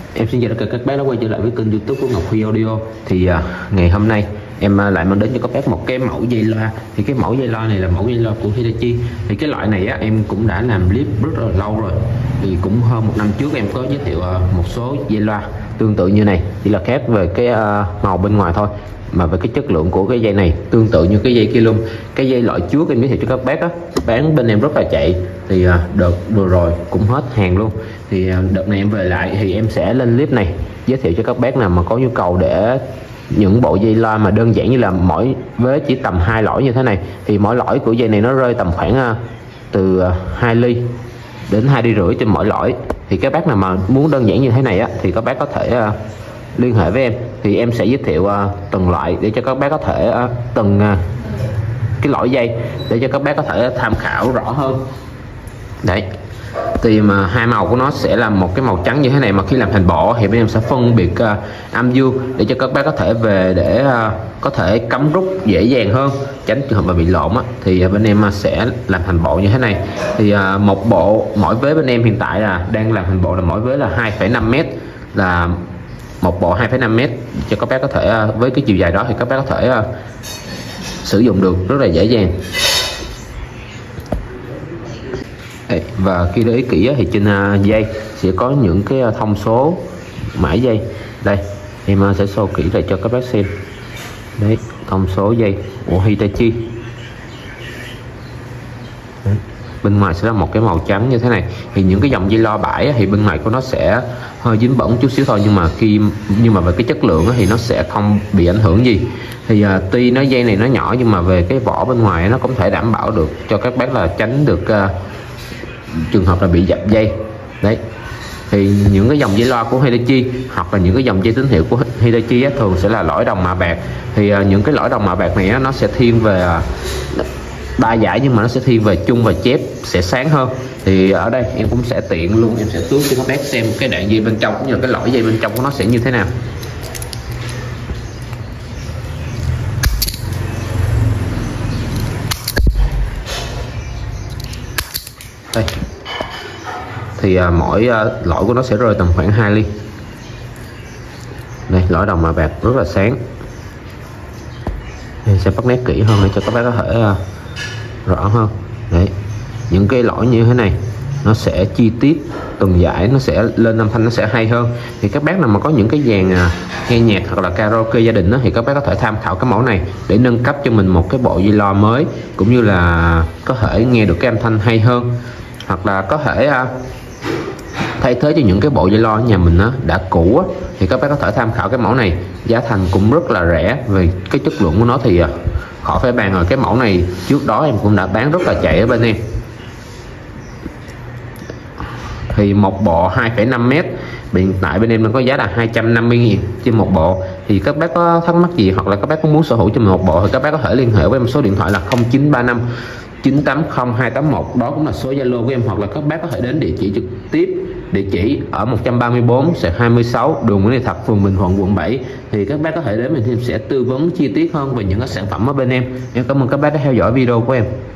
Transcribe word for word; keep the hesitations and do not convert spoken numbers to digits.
Em xin chào tất cả các bác đã quay trở lại với kênh YouTube của Ngọc Huy Audio. Thì à, ngày hôm nay em à, lại mang đến cho các bác một cái mẫu dây loa. Thì cái mẫu dây loa này là mẫu dây loa của Hitachi. Thì cái loại này á, em cũng đã làm clip rất là lâu rồi. Thì cũng hơn một năm trước em có giới thiệu à, một số dây loa tương tự như này, chỉ là khác về cái à, màu bên ngoài thôi, mà về cái chất lượng của cái dây này tương tự như cái dây kia luôn. Cái dây loại trước em giới thiệu cho các bác á, bán bên em rất là chạy. Thì à, đợt vừa rồi cũng hết hàng luôn. Thì à, đợt này em về lại thì em sẽ lên clip này giới thiệu cho các bác nào mà có nhu cầu để những bộ dây loa mà đơn giản như là mỗi vế chỉ tầm hai lõi như thế này. Thì mỗi lõi của dây này nó rơi tầm khoảng à, từ à, hai ly đến hai ly rưỡi trên mỗi lõi. Thì các bác nào mà muốn đơn giản như thế này á, thì các bác có thể à, liên hệ với em. Thì em sẽ giới thiệu uh, từng loại để cho các bác có thể uh, từng uh, cái lõi dây để cho các bác có thể tham khảo rõ hơn. Đấy, thì mà hai màu của nó sẽ là một cái màu trắng như thế này, mà khi làm thành bộ thì bên em sẽ phân biệt uh, âm dương để cho các bác có thể về để uh, có thể cắm rút dễ dàng hơn, tránh trường hợp mà bị lộn á. Thì uh, bên em uh, sẽ làm thành bộ như thế này. Thì uh, một bộ mỗi vế bên em hiện tại là đang làm thành bộ là mỗi vế là hai phẩy năm mét, là một bộ hai phẩy năm mét cho các bác có thể, với cái chiều dài đó thì các bác có thể uh, sử dụng được rất là dễ dàng. Đấy, và khi để ý kỹ thì trên uh, dây sẽ có những cái uh, thông số mã dây. Đây em uh, sẽ show kỹ lại cho các bác xem. Đấy, thông số dây của Hitachi. Đấy, bên ngoài sẽ là một cái màu trắng như thế này. Thì những cái dòng dây loa bãi thì bên ngoài của nó sẽ hơi dính bẩn chút xíu thôi, nhưng mà khi nhưng mà về cái chất lượng thì nó sẽ không bị ảnh hưởng gì. Thì uh, tuy nó dây này nó nhỏ nhưng mà về cái vỏ bên ngoài nó cũng thể đảm bảo được cho các bác là tránh được uh, trường hợp là bị dập dây. Đấy, thì những cái dòng dây loa của Hitachi hoặc là những cái dòng dây tín hiệu của Hitachi á, thường sẽ là lõi đồng mạ bạc. Thì uh, những cái lõi đồng mạ bạc này á, nó sẽ thiên về uh, ba giải, nhưng mà nó sẽ thiên về chung và chép sẽ sáng hơn. Thì ở đây em cũng sẽ tiện luôn, em sẽ tước cho các bác xem cái đoạn dây bên trong cũng như là cái lõi dây bên trong của nó sẽ như thế nào. Đây, thì à, mỗi à, lõi của nó sẽ rơi tầm khoảng hai ly. Đây, lõi đồng mạ bạc rất là sáng. Em sẽ bắt nét kỹ hơn để cho các bác có thể à, rõ hơn. Đấy, những cái lõi như thế này nó sẽ chi tiết từng giải, nó sẽ lên âm thanh nó sẽ hay hơn. Thì các bác nào mà có những cái dàn à, nghe nhạc hoặc là karaoke gia đình đó, thì các bác có thể tham khảo cái mẫu này để nâng cấp cho mình một cái bộ dây loa mới, cũng như là có thể nghe được cái âm thanh hay hơn, hoặc là có thể à, thay thế cho những cái bộ dây loa ở nhà mình á, đã cũ á, thì các bác có thể tham khảo cái mẫu này. Giá thành cũng rất là rẻ, về cái chất lượng của nó thì à, khỏi phải bàn rồi. Cái mẫu này trước đó em cũng đã bán rất là chạy ở bên em. Thì một bộ hai phẩy năm mét hiện tại bên em đang có giá là hai trăm năm mươi nghìn trên một bộ. Thì các bác có thắc mắc gì hoặc là các bác có muốn sở hữu cho mình một bộ thì các bác có thể liên hệ với em số điện thoại là không chín ba năm chín tám không hai tám một. Đó cũng là số Zalo của em, hoặc là các bác có thể đến địa chỉ trực tiếp. Địa chỉ ở một trăm ba mươi bốn xẹt hai mươi sáu đường Nguyễn Thị Thập, phường Bình Thuận, quận bảy. Thì các bác có thể đến mình thì sẽ tư vấn chi tiết hơn về những cái sản phẩm ở bên em. Em cảm ơn các bác đã theo dõi video của em.